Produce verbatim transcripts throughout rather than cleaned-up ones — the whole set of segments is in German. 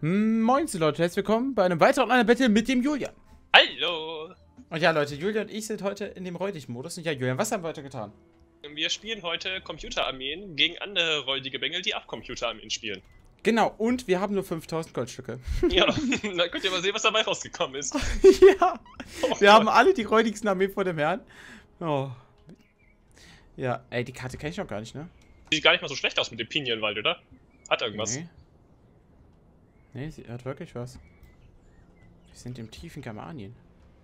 Moin Leute, herzlich willkommen bei einem weiteren Online-Battle mit dem Julian. Hallo! Und ja Leute, Julian und ich sind heute in dem Räudig-Modus. Und ja Julian, was haben wir heute getan? Wir spielen heute Computerarmeen gegen andere räudige Bengel, die auch Computerarmeen spielen. Genau, und wir haben nur fünftausend Goldstücke. Ja, dann könnt ihr mal sehen, was dabei rausgekommen ist. Ja, Oh wir Gott. haben alle die räudigsten Armeen vor dem Herrn. Oh. Ja, ey, die Karte kenne ich noch gar nicht, ne? Sieht gar nicht mal so schlecht aus mit dem Pinienwald, oder? Hat irgendwas. Nee. Nee, sie hat wirklich was. Wir sind im tiefen Germanien.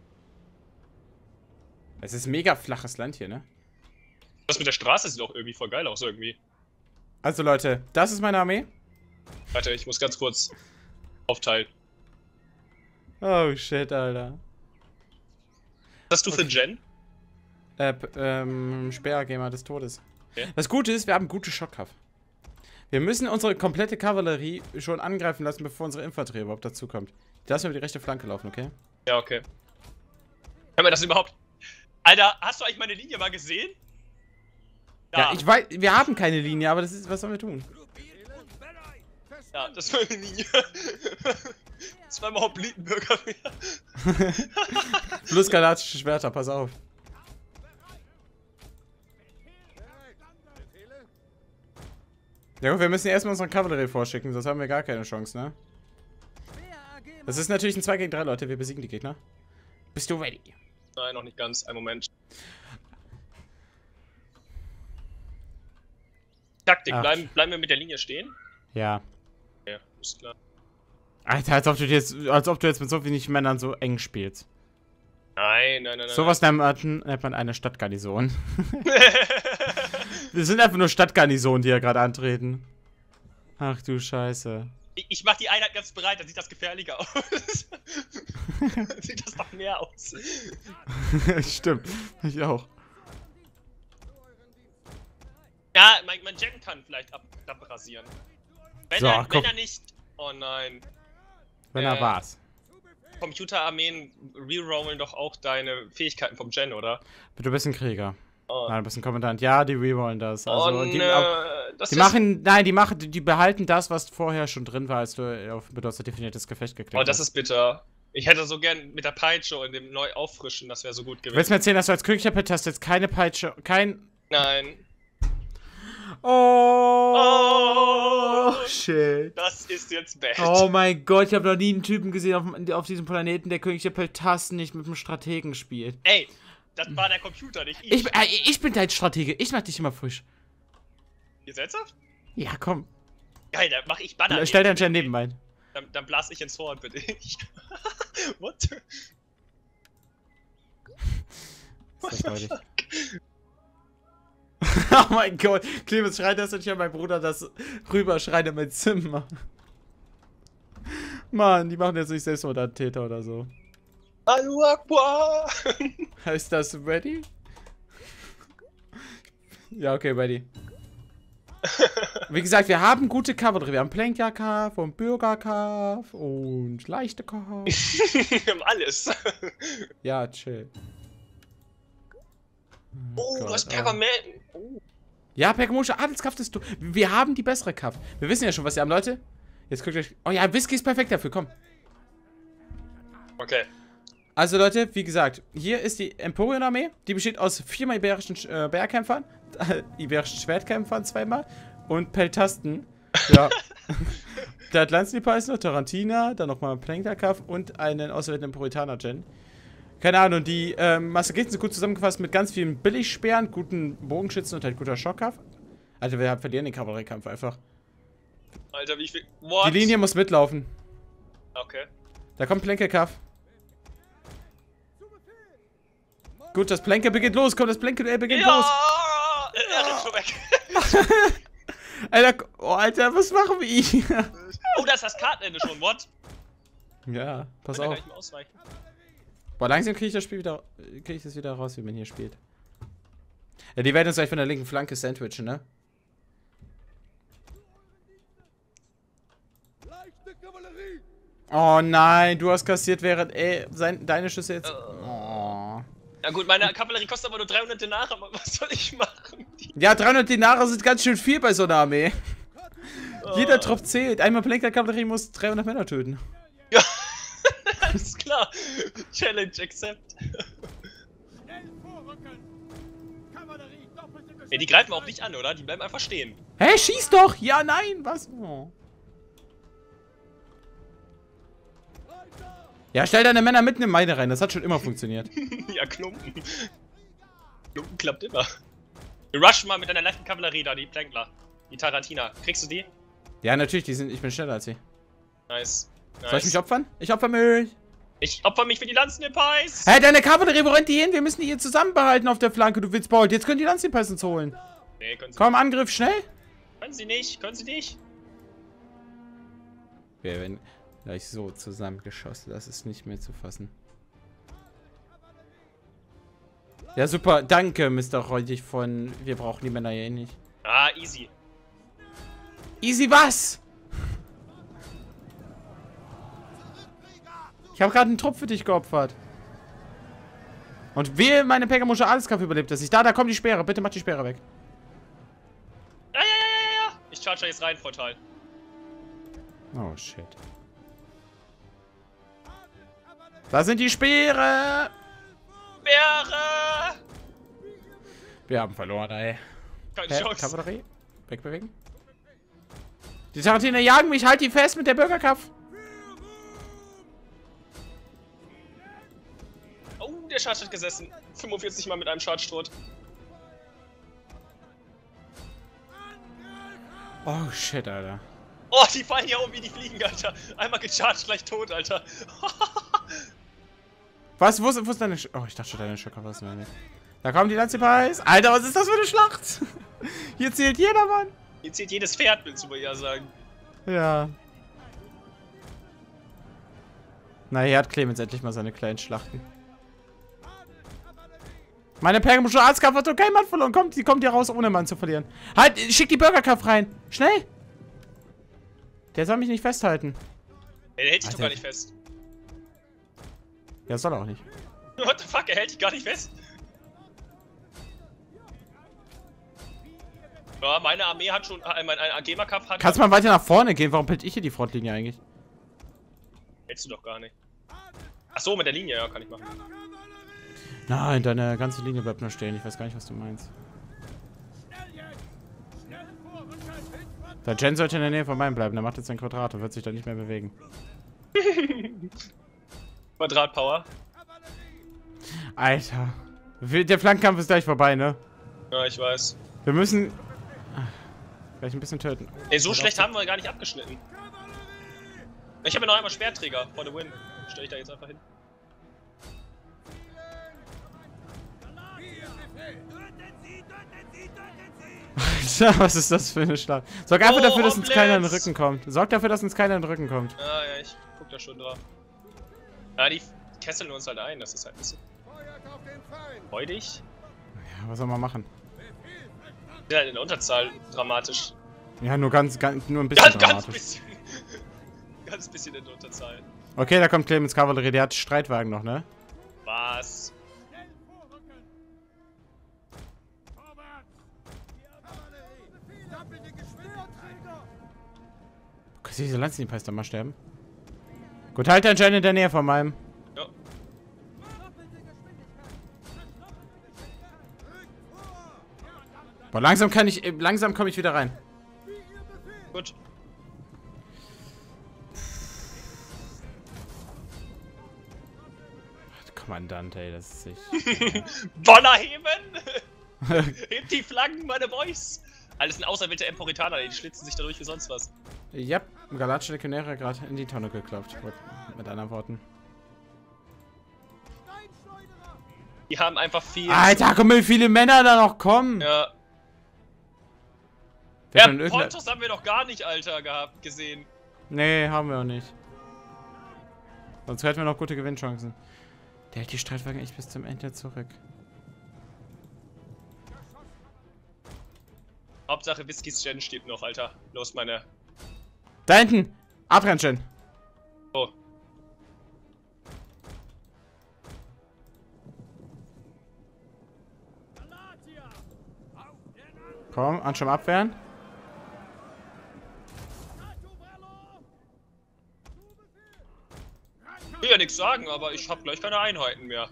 Es ist mega flaches Land hier, ne? Das mit der Straße sieht auch irgendwie voll geil aus, irgendwie. Also Leute, das ist meine Armee. Warte, ich muss ganz kurz aufteilen. Oh shit, Alter. Was hast du Okay. für Gen? Äh, p- ähm, Sperrgamer des Todes. Okay. Das Gute ist, wir haben gute Schockkraft. Wir müssen unsere komplette Kavallerie schon angreifen lassen, bevor unsere Infanterie überhaupt dazu kommt. Die lassen wir über die rechte Flanke laufen, okay? Ja, okay. Können wir das überhaupt... Alter, hast du eigentlich meine Linie mal gesehen? Ja, ich weiß, wir haben keine Linie, aber das ist, was sollen wir tun? Ja, das war meine Linie. Zweimal Hoplitenbürger mehr. Plus galatische Schwerter, pass auf. Ja gut, wir müssen erstmal unsere Kavallerie vorschicken, sonst haben wir gar keine Chance, ne? Das ist natürlich ein zwei gegen drei, Leute, wir besiegen die Gegner. Bist du ready? Nein, noch nicht ganz. Ein Moment. Taktik, Ach. bleiben, bleiben wir mit der Linie stehen? Ja. Ja, ist klar. Alter, als ob du jetzt, als ob du jetzt mit so wenig Männern so eng spielst. Nein, nein, nein, nein. Sowas nennt man, nennt man eine Stadtgarnison. Wir sind einfach nur Stadtgarnisonen, die hier gerade antreten. Ach du Scheiße. ich, ich mach die Einheit ganz bereit, dann sieht das gefährlicher aus. Sieht das noch mehr aus. Stimmt, ich auch. Ja, mein, mein Jen kann vielleicht ab, abrasieren. Wenn, So, er, komm. wenn er nicht... Oh nein. Wenn Äh. er war's. Computerarmeen rerollen doch auch deine Fähigkeiten vom Jen, oder? Du bist ein Krieger. Oh, Nein, du bist ein Kommandant. Ja, die rerollen das. Also, oh die, nö. au- Das die ist- machen, nein, die machen, die behalten das, was vorher schon drin war, als du auf benutzt definiertes Gefecht geklickt Oh, das hast. ist bitter. Ich hätte so gern mit der Peitsche und dem neu auffrischen, das wäre so gut Du willst gewesen. mir erzählen, dass du als König der Pet hast jetzt keine Peitsche, kein... Nein. Oh, Oh. shit. Das ist jetzt bad. Oh mein Gott, ich habe noch nie einen Typen gesehen auf, auf diesem Planeten, der König der Peltasten nicht mit einem Strategen spielt. Ey, das war der Computer, nicht ich. Ich, äh, ich bin dein Stratege, ich mach dich immer frisch. Ihr ernsthaft? Ja, komm. Geil, dann mach ich Banner. Stell deinen Stern neben mein. Dann, dann blas ich ins Horn, bitte. What? Das ist freudig. Oh mein Gott, Clemens schreit das und ich an mein Bruder das rüberschreit in mein Zimmer. Mann, die machen jetzt nicht Selbstmordattentäter oder so. Allahu Akbar! Heißt das ready? Ja, okay, ready. Wie gesagt, wir haben gute Kavallerie. Wir haben Plenkerkav und Bürgerkav und leichte Kav. Wir haben alles. Ja, chill. Oh, Gott, du hast oh. Pergament. Oh. Ja, pergamonische Adelskraft ist du. Wir haben die bessere Kraft. Wir wissen ja schon, was wir haben, Leute. Jetzt guckt euch. Oh ja, Whisky ist perfekt dafür, komm. Okay. Also, Leute, wie gesagt, hier ist die Emporien-Armee. Die besteht aus viermal iberischen äh, Bergkämpfern, äh, iberischen Schwertkämpfern zweimal und Peltasten. Ja. Der Atlantipa ist noch, Tarantina, dann nochmal Plenkerkav und einen auserwählten Emporitaner-Gen. Keine Ahnung, die ähm, Massakriten sind gut zusammengefasst mit ganz vielen Billigsperren, guten Bogenschützen und halt guter Schockkampf. Alter, wir verlieren den Kavalleriekampf einfach. Alter, wie viel. What? Die Linie muss mitlaufen. Okay. Da kommt Plenkerkav. Gut, das Plänke beginnt los. Komm, das Plänke äh, beginnt los. Ja! Er rennt schon weg. Alter, oh, Alter, was machen wir hier? Oh, da ist das Kartenende schon. What? Ja, pass Kann auf. ich mal ausweichen? Boah, langsam kriege ich das Spiel wieder, kriege ich das wieder raus, wie man hier spielt. Ja, die werden uns gleich von der linken Flanke sandwichen, ne? Oh nein, du hast kassiert, während ey, sein, deine Schüsse jetzt. Oh. Ja gut, meine Kavallerie kostet aber nur dreihundert Denare, aber was soll ich machen? Ja, dreihundert Dinare sind ganz schön viel bei so einer Armee. Jeder Tropf zählt. Einmal Plenker-Kavallerie muss dreihundert Männer töten. Ja, alles klar. Challenge accept. Ja, die greifen auch nicht an, oder? Die bleiben einfach stehen. Hä, hey, schieß doch! Ja, nein, was? Oh. Ja, stell deine Männer mitten in meine rein, das hat schon immer funktioniert. Ja, Klumpen. Klumpen klappt immer. Du rush mal mit deiner leichten Kavallerie da, die Plänkler. Die Tarantina. Kriegst du die? Ja, natürlich, die sind, ich bin schneller als sie. Nice. nice. Soll ich mich opfern? Ich opfer mich. Ich opfer mich für die Lanzenepais. Hä, hey, deine Kavallerie, wo rennt die hin? Wir müssen die hier zusammenbehalten auf der Flanke, du Witzbold. Jetzt können die Lanzenepais uns holen. Nee, können sie Komm, nicht. Angriff, schnell. Können sie nicht, können sie nicht. Wir werden gleich so zusammengeschossen, das ist nicht mehr zu fassen. Ja, super, danke, Mister Reutig von... Wir brauchen die Männer hier eh nicht. Ah, easy. Easy was? Ich habe gerade einen Trupp für dich geopfert. Und wehe, meine Pegamusche Adelskampf überlebt das nicht. Da, da kommt die Speere. Bitte mach die Speere weg. Ja, ja, ja, ja, ja. Ich charge da jetzt rein, Vorteil. Oh, shit. Da sind die Speere. Speere. Wir haben verloren, ey. Keine Hä? Chance. Kavallerie? Wegbewegen. Die Tarantiner jagen mich. Halt die fest mit der Bürgerkampf. Oh, der Charge hat gesessen. fünfundvierzig Mal mit einem Charge tot. Oh, shit, Alter. Oh, die fallen hier um wie die Fliegen, Alter. Einmal gecharged, gleich tot, Alter. Was? Wo ist, wo ist deine... Sch oh, ich dachte schon, deine Schocker was mehr nicht. Da kommen die Lanzepais. Alter, was ist das für eine Schlacht? Hier zählt jeder, Mann. Hier zählt jedes Pferd, willst du wohl ja sagen. Ja. Na, hier hat Clemens endlich mal seine kleinen Schlachten. Meine Pergamusche Arztkampf hat doch kein Mann verloren. Kommt, die kommt hier raus, ohne Mann zu verlieren. Halt, schick die Bürgerkampf rein. Schnell. Der soll mich nicht festhalten. Der hält dich Alter. doch gar nicht fest. Ja, soll er auch nicht. What the fuck, er hält dich gar nicht fest. Ja, meine Armee hat schon, äh, mein Agema-Kampf hat... Kannst du mal weiter nach vorne gehen? Warum bild ich hier die Frontlinie eigentlich? Hältst du doch gar nicht. Ach so, mit der Linie, ja, kann ich machen. Nein, deine ganze Linie bleibt nur stehen. Ich weiß gar nicht, was du meinst. Der Jen sollte in der Nähe von meinem bleiben. Der macht jetzt ein Quadrat und wird sich dann nicht mehr bewegen. Quadratpower. Alter. Der Flankenkampf ist gleich vorbei, ne? Ja, ich weiß. Wir müssen... Vielleicht ein bisschen töten. Ey, so schlecht haben wir gar nicht abgeschnitten. Ich habe ja noch einmal Schwertträger. For the win. Stell ich da jetzt einfach hin. Alter, was ist das für eine Schlacht? Sorg einfach Oh, dafür, dass uns Omelets! keiner in den Rücken kommt. Sorg dafür, dass uns keiner in den Rücken kommt. Ah, ja, ich guck da schon drauf. Ja, die kesseln uns halt ein. Das ist halt ein bisschen... freudig. Ja, was soll man machen? Ja, in der Unterzahl dramatisch. Ja, nur ganz, ganz nur ein bisschen Ganz, ganz dramatisch. bisschen. Ganz bisschen in der Unterzahl. Okay, da kommt Clemens Kavallerie. Der hat Streitwagen noch, ne? Was? Kannst du diese Lanzenpeister dann mal sterben? Gut, halt deinen Schein in der Nähe von meinem. Ja. Boah, langsam kann ich, langsam komme ich wieder rein. Gut. Kommandant, ey, das ist sich. Donner heben! Hebt die Flaggen, meine Boys! Alles sind auserwählte Emporitaner, die schlitzen sich dadurch wie sonst was. Ja, Galatische Legionäre gerade in die Tonne geklopft. Mit anderen Worten. Die haben einfach viel... Alter, guck mal, wie viele Männer da noch kommen. Ja. Wir Ja, haben irgendeine- Pontus haben wir doch gar nicht, Alter, gehabt, gesehen. Nee, haben wir auch nicht. Sonst hätten wir noch gute Gewinnchancen. Der hält die Streitwagen echt bis zum Ende zurück. Hauptsache Whiskys Gen steht noch, Alter. Los, meine... Da hinten! Adrian-Gen! Oh. Komm, Anschirm abwehren. Ich will ja nichts sagen, aber ich habe gleich keine Einheiten mehr.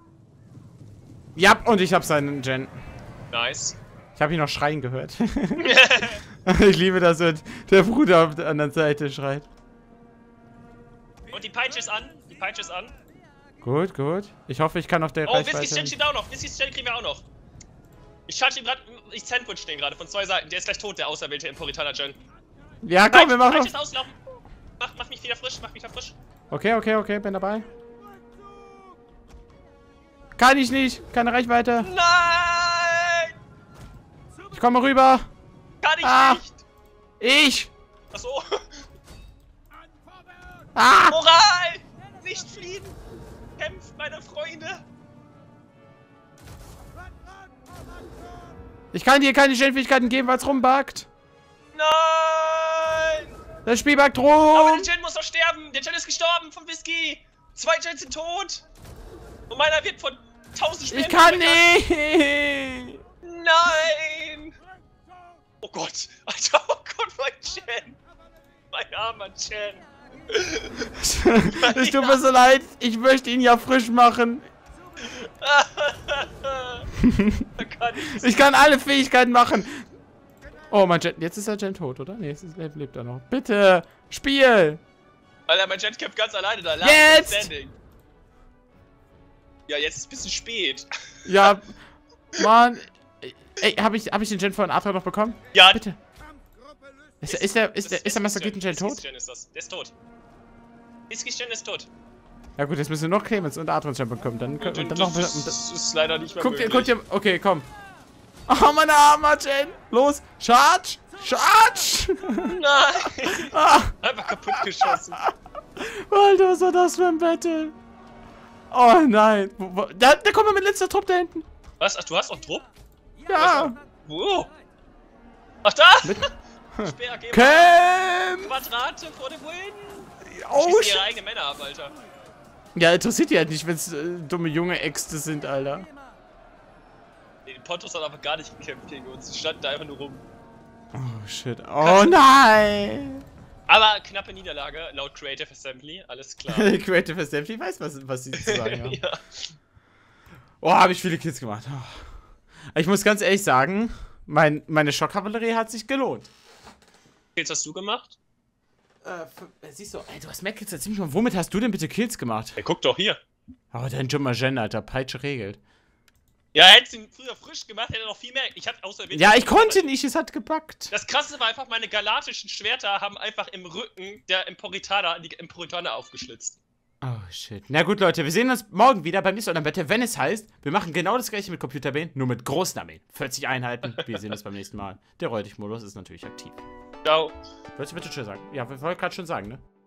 Ja, und ich habe seinen Gen. Nice. Ich habe ihn noch schreien gehört. Ich liebe das, wenn der Bruder auf der anderen Seite schreit. Und die Peitsche ist an. Die Peitsche ist an. Gut, gut. Ich hoffe, ich kann auf der Oh, Reichweite... Whiskey steht auch noch. Whiskey steht kriegen wir auch noch. Ich charge ihm gerade... Ich Sandwich stehen gerade von zwei Seiten. Der ist gleich tot, der auserwählte Impuritaner Gen. Ja, komm, wir machen Peitsche noch... ist auslaufen. Mach, mach mich wieder frisch, mach mich wieder frisch. Okay, okay, okay, bin dabei. Kann ich nicht. Keine Reichweite. Nein! Ich komme rüber. Kann ich Ah. nicht! Ich. Achso. Ah. Moral! Nicht fliehen! Kämpft, meine Freunde! Ich kann dir keine Stellenfähigkeiten geben, weil es rumbuggt. Nein! Das Spiel buggt Aber rum. der Gen muss doch sterben! Der Gen ist gestorben von Whiskey! Zwei Gens sind tot! Und meiner wird von tausend Schweren Ich kann gemeckert. nicht. Nein! Oh Gott! Alter, oh Gott, mein Gen! Mein armer Gen! Es tut mir so leid. Ich möchte ihn ja frisch machen. Da kann ich Ich kann alle Fähigkeiten machen. Oh, mein Gen. Jetzt ist der Gen tot, oder? Nee, jetzt ist, lebt er noch. Bitte, Spiel. Alter, mein Gen kämpft ganz alleine da. Jetzt! Standing. Ja, jetzt ist es ein bisschen spät. Ja, Mann. Ey, habe ich, hab ich den Gen von Atra noch bekommen? Ja, Bitte. Ist, ist, der, ist, der, ist der Master Gen tot? Whiskys Gen ist das. Der ist tot. Whiskys Gen ist tot. Ja gut, jetzt müssen wir noch Clemens und Atrons Gen bekommen. Dann, und dann noch... das, Und das ist leider nicht mehr guck dir, möglich. guck dir... Okay, komm. Oh, meine arme Gen. Los. Charge. Charge. Nein! Ah, Einfach kaputt geschossen. Alter, was war das für ein Battle? Oh nein. Wo, wo, da, da kommt mal mit letzter Trupp da hinten. Was? Ach, du hast noch Druck? Ja. Wo? Ach, da! Mit, Speer, geh mal. Camp. Quadrate vor dem Win! Oh, Schießen shit. ihre eigenen Männer ab, Alter. Ja, interessiert die halt nicht, wenn es äh, dumme junge Äxte sind, Alter. Nee, Pontus hat aber gar nicht gekämpft gegen uns. Sie standen da einfach nur rum. Oh, shit. Oh, nein. Aber knappe Niederlage, laut Creative Assembly, alles klar. Creative Assembly weiß, was, was sie zu sagen haben. Ja. Oh, habe ich viele Kills gemacht. Oh. Ich muss ganz ehrlich sagen, mein, meine Schockkavallerie hat sich gelohnt. Kills hast du gemacht? Äh, für, siehst du, ey, du hast mehr Kills als ich. Womit hast du denn bitte Kills gemacht? Ja, guck doch hier. Oh, dein Jumma Gen, Alter. Peitsche regelt. Ja, hättest du ihn früher frisch gemacht, hätte er noch viel mehr. Ich hab außer Ja, ich konnte nicht, es hat gebackt. Das Krasse war einfach, meine galatischen Schwerter haben einfach im Rücken der Emporitaner, die Emporitaner aufgeschlitzt. Oh, shit. Na gut, Leute, wir sehen uns morgen wieder beim nächsten Battle, wenn es heißt, wir machen genau das gleiche mit Computerarmeen, nur mit großen Armeen. vierzig Einheiten. Wir sehen uns beim nächsten Mal. Der Reutig-Modus ist natürlich aktiv. Ciao. Wolltest du bitte schon sagen? Ja, wir wollten gerade schon sagen, ne?